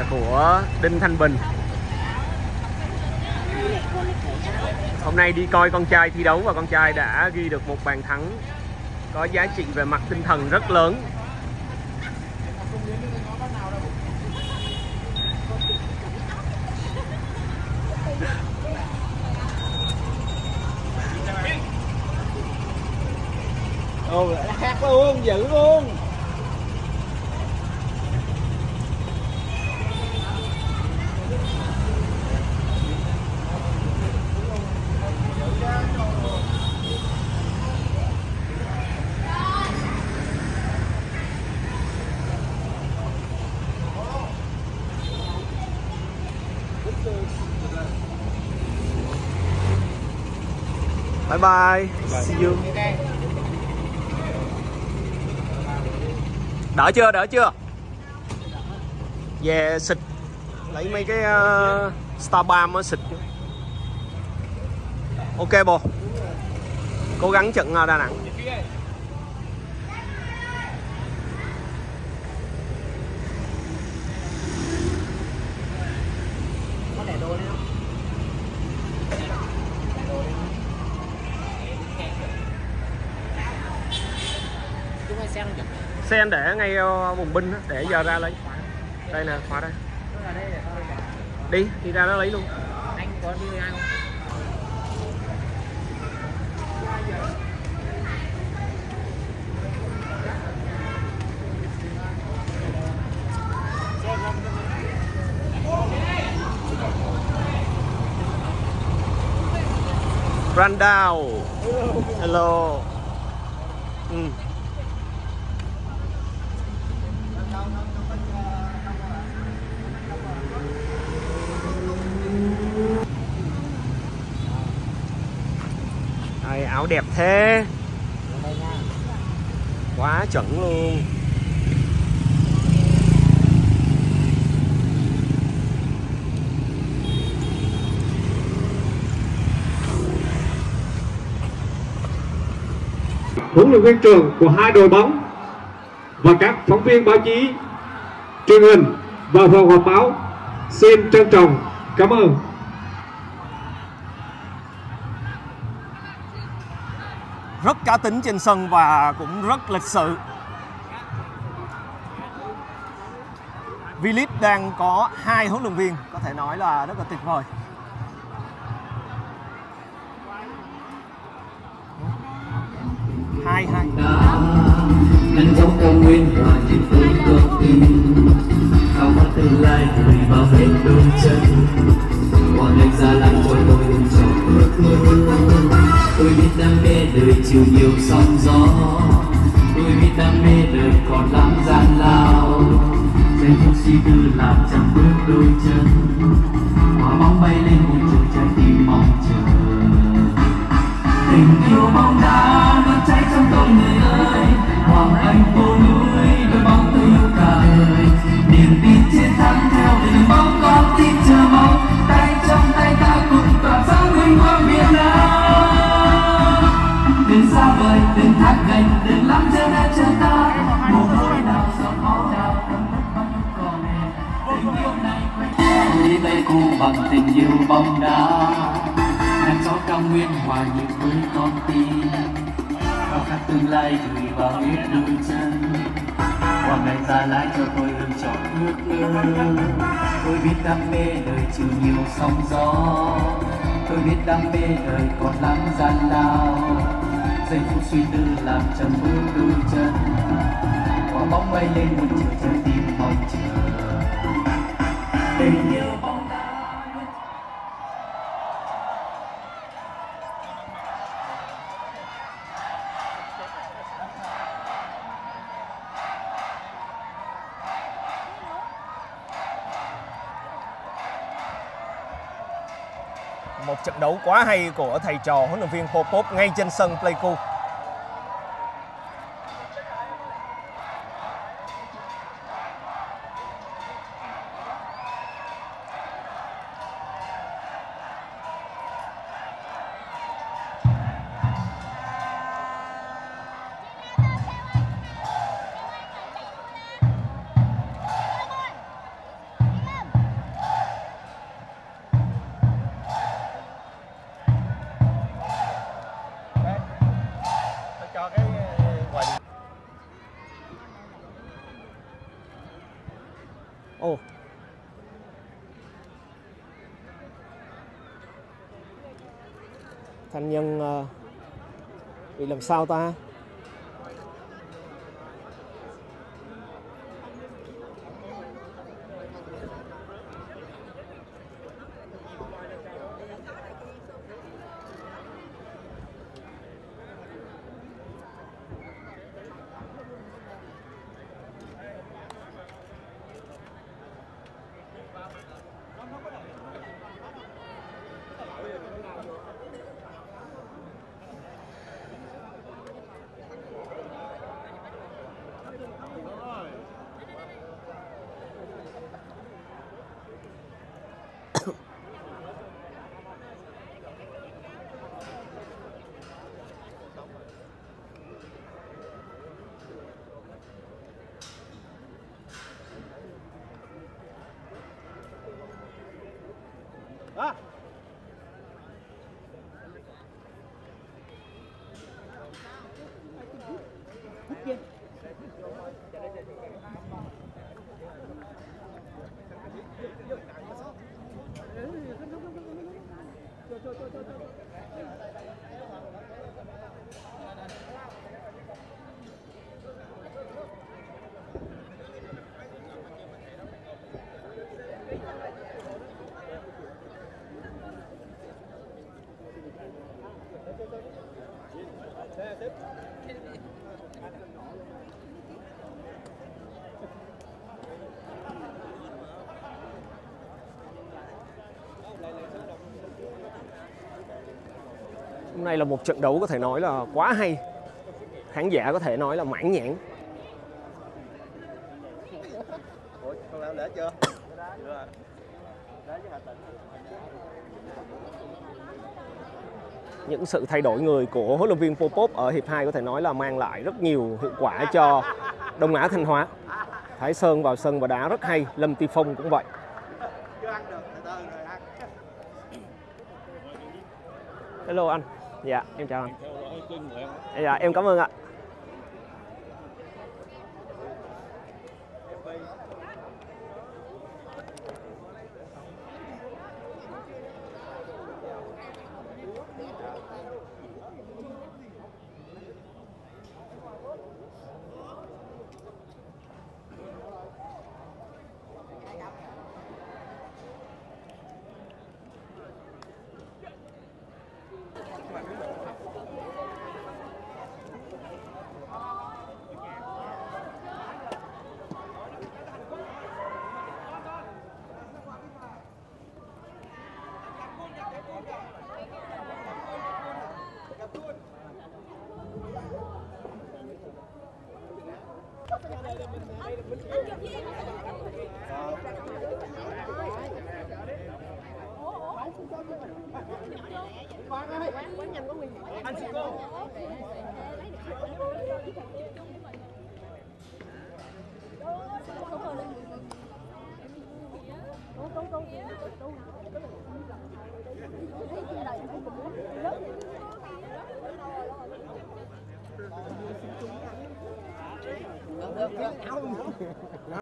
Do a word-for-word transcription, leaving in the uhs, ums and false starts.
của Đinh Thanh Bình. Hôm nay đi coi con trai thi đấu và con trai đã ghi được một bàn thắng có giá trị về mặt tinh thần rất lớn. Ồ, khác luôn, dữ luôn. Bye bye, see you. Đỡ chưa, đỡ chưa? Về xịt lấy mấy cái uh, Star Balm xịt. Ok bồ. Cố gắng trận Đà Nẵng. Có để đồ đấy không? Chúng ta xem được. Xe anh để ngay bùng binh để giờ ra lấy. Đây nè, khóa đây. Đi, đi ra đó lấy luôn. Anh có đi với ai không? Run down. Hello. Ừ. Đây, áo đẹp thế. Quá chuẩn luôn. Huấn luyện viên trưởng của hai đội bóng và các phóng viên báo chí, truyền hình và phòng họp báo xin trân trọng cảm ơn. Rất cá tính trên sân và cũng rất lịch sự. V-League đang có hai huấn luyện viên, có thể nói là rất là tuyệt vời. Hai hai. Nhanh chóng cao nguyên hòa nhịp với con tim, khao khát tương lai người bao hết đôi chân. Hoàng anh ra làng trôi tôi đừng chọn ước mơ. Tôi biết đam mê đời chiều nhiều sóng gió. Tôi biết đam mê đời còn lắm gian lao. Giây phút suy tư làm chẳng bước đôi chân. Quả bóng bay lên một trời trái tim mong chờ. Tình yêu bóng đá luôn cháy trong tôi người ơi. Hoàng Anh vô núi đôi bóng tôi yêu cả đời. Niềm tin chiến thắng theo đường bóng con tim chờ mong. Tay trong tay ta cùng tỏa sáng vinh quang Việt Nam. Đừng xa vời, đừng thác gành, đừng lắm giờ đã chờ ta. Mồ hôi nào giọt máu nào thấm nước mắt còn hè. Tình yêu này quanh tôi tay cô bằng tình yêu bóng đá. Ngàn gió cao nguyên hòa nhịp với con tim, khao khát tương lai gửi vào hết đôi chân. Hoàng ngày ra lái cho tôi lựa chọn ước mơ. Tôi biết đam mê đời chịu nhiều sóng gió. Tôi biết đam mê đời còn lắm gian lao. Giây phút suy tư làm chậm bước đôi chân. Quả bóng bay lên một chiều trái tim mong chờ. Tình yêu bóng đá. Một trận đấu quá hay của thầy trò huấn luyện viên Popov ngay trên sân Pleiku. nhân uh, bị làm sao ta? Đó. Hôm nay là một trận đấu có thể nói là quá hay. Khán giả có thể nói là mãn nhãn. Ủa, con đã để chưa? Những sự thay đổi người của huấn luyện viên Popov ở hiệp hai có thể nói là mang lại rất nhiều hiệu quả cho Đông Á Thanh Hóa. Thái Sơn vào sân và đá rất hay, Lâm Ti Phong cũng vậy. Hello anh. Dạ, em chào anh. Dạ, em cảm ơn ạ. Anh xin cô. Được, được, được.